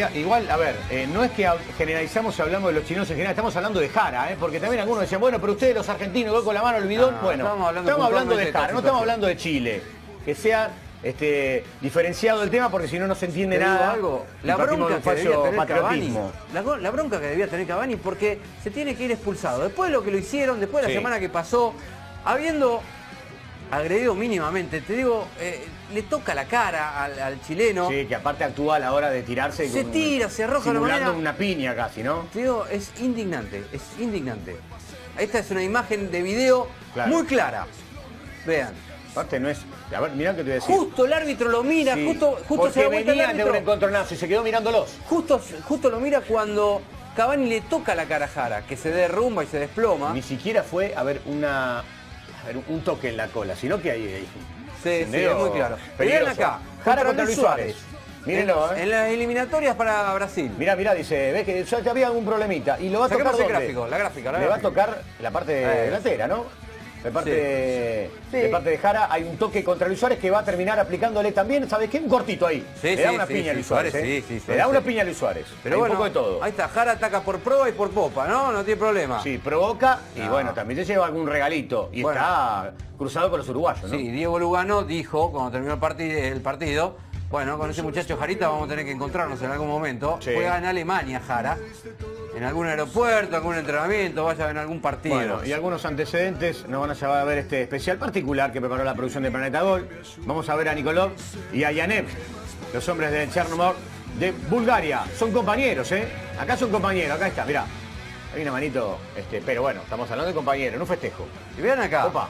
Mira, igual, a ver, no es que generalizamos y hablamos de los chilenos en general, estamos hablando de Jara, porque también algunos decían, bueno, pero ustedes los argentinos, gol con la mano al bidón, bueno, estamos hablando de Jara, no estamos hablando de Chile. Que sea diferenciado el tema, porque si no, no se entiende nada. Algo. La bronca que debía tener Cavani, la bronca que debía tener Cavani, porque se tiene que ir expulsado. Después de lo que lo hicieron, después de la semana que pasó, habiendo agredido mínimamente, te digo, le toca la cara al chileno. Sí, que aparte actúa a la hora de tirarse. Se tira, se arroja de manera, una piña casi, ¿no? Te digo, es indignante, es indignante. Esta es una imagen de video muy clara. Vean. Aparte no es... A ver, mirá que te voy a decir. Justo el árbitro lo mira, justo se da vuelta el árbitro. De un encontronazo y se quedó mirándolos. Justo lo mira cuando Cavani le toca la cara a Jara, que se derrumba y se desploma. Ni siquiera fue, un toque en la cola, sino que ahí sí, es muy claro. Miren acá, Jara contra Luis Suárez. Mírenlo, en las eliminatorias para Brasil. Mirá, dice, ves que ya había algún problemita. Y lo va a tocar la gráfica. Le va a tocar la parte delantera, ¿no? De parte de Jara hay un toque contra Luis Suárez que va a terminar aplicándole también, ¿sabes qué? Un cortito ahí. Le da una piña a Luis Suárez. Le da una piña a Luis Suárez. Pero bueno, un poco de todo. Ahí está, Jara ataca por proa y por popa, ¿no? No tiene problema. Sí, provoca y bueno, también se lleva algún regalito. Y está cruzado con los uruguayos, ¿no? Sí, Diego Lugano dijo, cuando terminó el partido, bueno, con ese muchacho Jarita vamos a tener que encontrarnos en algún momento. Juega en Alemania, Jara. En algún aeropuerto, algún entrenamiento, vaya en algún partido. Bueno, y algunos antecedentes nos van a llevar a ver este especial particular que preparó la producción de Planeta Gol. Vamos a ver a Nikolov y a Yanev, los hombres del Chernomor de Bulgaria. Son compañeros, ¿eh? Acá son compañeros, acá está, mirá. Hay una manito, pero bueno, estamos hablando de compañeros, en un festejo. Y vean acá. Opa.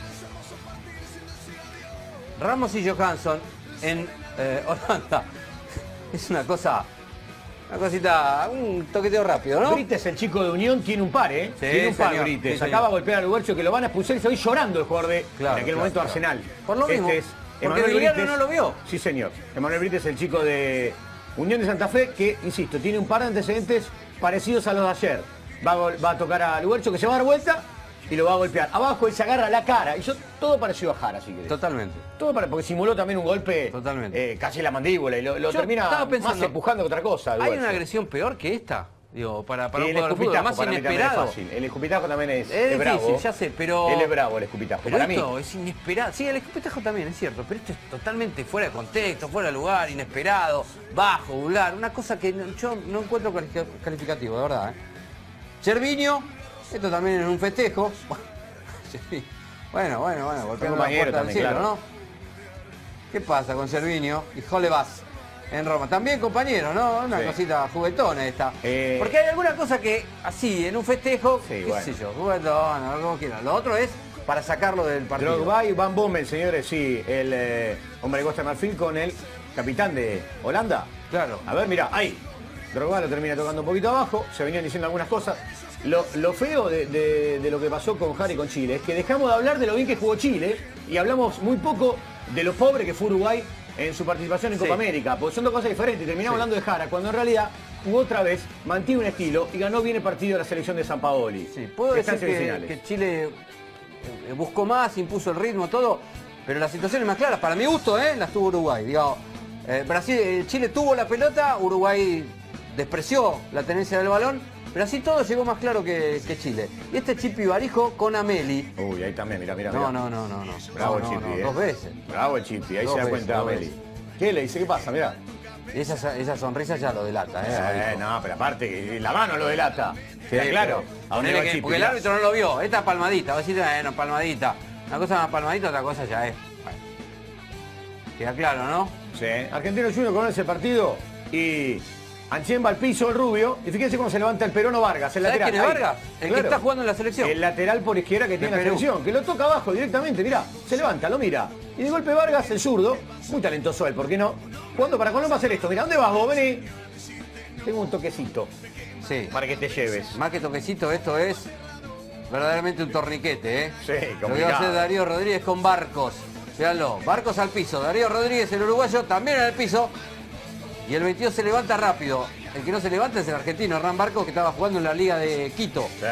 Ramos y Johansson en Holanda. Es una cosa... Una cosita, un toqueteo rápido, ¿no? Brites, el chico de Unión, tiene un par, ¿eh? Sí, tiene un par, Brites. Sí, acaba de golpear al Ubercio que lo van a expulsar y se va llorando el jugador de en aquel momento Arsenal. Por lo mismo, porque Brites no lo vio. Sí, señor. Emanuel Brites, el chico de Unión de Santa Fe, que, insisto, tiene un par de antecedentes parecidos a los de ayer. Va a tocar al Ubercio que se va a dar vuelta y lo va a golpear. Abajo él se agarra la cara. Hizo todo parecido a Jara, si querés. Totalmente. Todo porque simuló también un golpe. Totalmente. Casi la mandíbula y lo termina más empujando que otra cosa. ¿Hay una agresión peor que esta? Digo, para un jugador de fútbol más inesperado. Es fácil. El escupitajo también es difícil, bravo. ya sé, pero... Él es bravo el escupitajo, pero para esto mí. Es inesperado. Sí, el escupitajo también, es cierto. Pero esto es totalmente fuera de contexto, fuera de lugar, inesperado, bajo, vulgar. Una cosa que yo no encuentro calificativo, de verdad. Cervinho, esto también es un festejo. Bueno, golpeando la puerta del cielo, ¿no? ¿Qué pasa con Cervinho y Jolevas en Roma? También compañero, ¿no? Una cosita juguetona esta. Porque hay alguna cosa que así, en un festejo, qué sé yo, juguetona, como quieran. Lo otro es para sacarlo del partido. Drogba y Van Bommel, señores, sí. El hombre de Costa de Marfil con el capitán de Holanda. Claro. A ver, mira, ahí. Drogba lo termina tocando un poquito abajo. Se venían diciendo algunas cosas. Lo feo de lo que pasó con Jara y con Chile es que dejamos de hablar de lo bien que jugó Chile y hablamos muy poco de lo pobre que fue Uruguay en su participación en Copa América, porque son dos cosas diferentes. Terminamos hablando de Jara, cuando en realidad jugó otra vez, mantiene un estilo y ganó bien el partido de la selección de Sampaoli. Sí, puedo decir que Chile buscó más, impuso el ritmo, todo, pero las situaciones más claras, para mi gusto, las tuvo Uruguay. Digo, Chile tuvo la pelota, Uruguay despreció la tenencia del balón, pero así todo llegó más claro que Chile. Y este Chipi Barijo con Ameli. Uy, ahí también, mira. No. Bravo el Chipi, dos veces. Bravo el Chipi, ahí se da cuenta Ameli. ¿Qué le dice? ¿Qué pasa? Mirá. Esa sonrisa ya lo delata, no, pero aparte, la mano lo delata. Queda claro. Porque el árbitro no lo vio. Esta palmadita, va a decir, palmadita. Una cosa más palmadita, otra cosa ya es. Bueno. Queda claro, ¿no? Sí. Argentino Junior conoce el partido y Anchen va al piso, el rubio, y fíjense cómo se levanta el Perono Vargas, el lateral. ¿Quién es Vargas? El que está jugando en la selección. El lateral por izquierda que tiene la selección, que lo toca abajo directamente, mirá, se levanta, lo mira. Y de golpe Vargas, el zurdo, muy talentoso él, ¿por qué no? Jugando para Colón va a hacer esto, mira, ¿dónde vas vos? Vení. Tengo un toquecito. Sí. Para que te lleves. Más que toquecito, esto es verdaderamente un torniquete, ¿eh? Sí, complicado. Lo que va a hacer Darío Rodríguez con Barcos. Véanlo, Barcos al piso, Darío Rodríguez, el uruguayo, también en el piso. Y el 22 se levanta rápido. El que no se levanta es el argentino, Hernán Barcos, que estaba jugando en la Liga de Quito. Sí.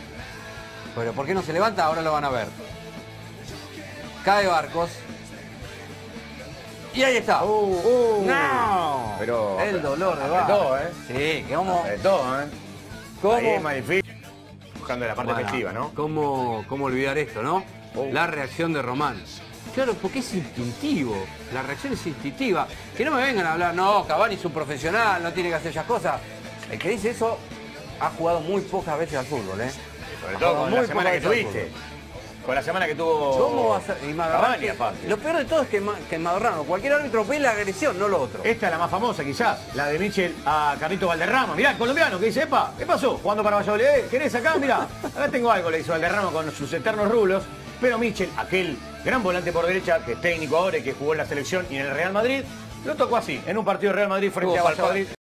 Pero ¿por qué no se levanta? Ahora lo van a ver. Cae Barcos. Y ahí está. No. Pero el dolor de apretó, barra. Sí, que vamos. Apretó, ¿Cómo? Ahí es más difícil. Buscando la parte efectiva, ¿no? ¿Cómo olvidar esto, no? La reacción de Román. Claro, porque es instintivo. La reacción es instintiva. Que no me vengan a hablar, no, Cavani es un profesional, no tiene que hacer esas cosas. El que dice eso ha jugado muy pocas veces al fútbol, ¿eh? Sobre todo con la semana que tuviste. Con la semana que tuvo. ¿Cómo va a ser? Y Cavani, aparte. Lo peor de todo es que Madorrano, cualquier árbitro ve la agresión, no lo otro. Esta es la más famosa, quizás. La de Michel a Carlito Valderrama. Mirá, el colombiano que dice, epa, ¿qué pasó? Jugando para Valladolid. ¿Querés acá? Mirá, acá tengo algo, le hizo Valderrama con sus eternos rulos. Pero Michel, aquel gran volante por derecha, que es técnico ahora y que jugó en la selección y en el Real Madrid, lo tocó así, en un partido de Real Madrid frente a Valladolid.